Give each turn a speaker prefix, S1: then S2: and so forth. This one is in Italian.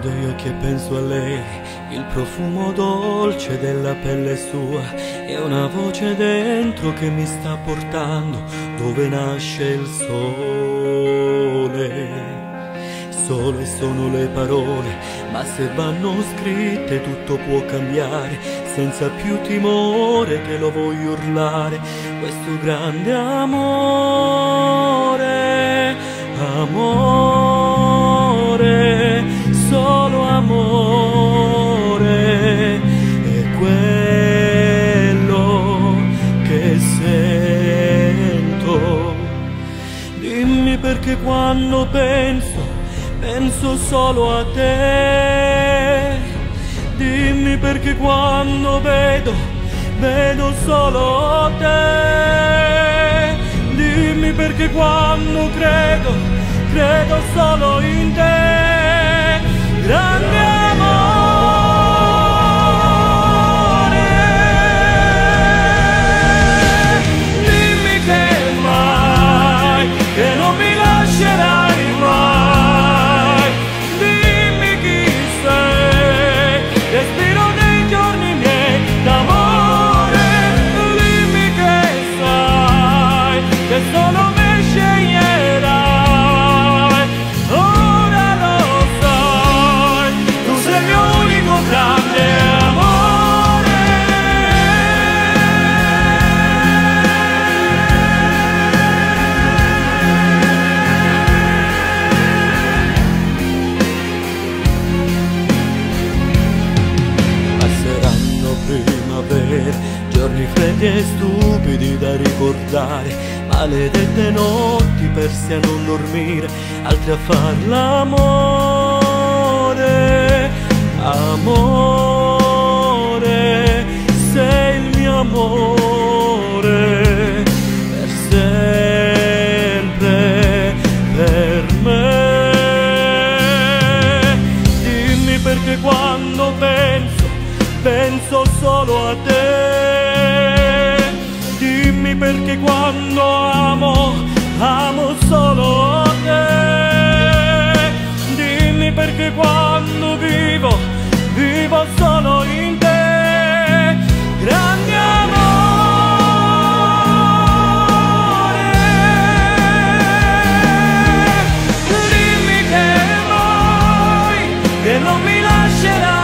S1: Chiudo gli occhi e penso a lei, il profumo dolce della pelle sua e una voce dentro che mi sta portando dove nasce il sole. Sole sono le parole, ma se vanno scritte tutto può cambiare. Senza più timore te lo voglio urlare, questo grande amore, amore, solo amore, è quello che sento. Dimmi perché quando penso solo a te. Dimmi perché quando vedo solo te. Dimmi perché quando credo solo in te. Grande amore, dimmi che mai, che non mi lascerai mai. Dimmi chi sei, respiro nei giorni miei d'amore. Dimmi che sai, che solo me sceglierai. Ora lo sai, tu sei il mio unico grande amore. Passeranno primavere, giorni freddi e stupidi da ricordare, maledette notti persi a non dormire, altri a far l'amore. Amore, sei il mio amore, per sempre, per me. Dimmi perché quando penso solo a te. Dimmi perché quando amo solo te. Dimmi perché quando vivo solo in te. Grande amore, dimmi che mai, che non mi lascerai.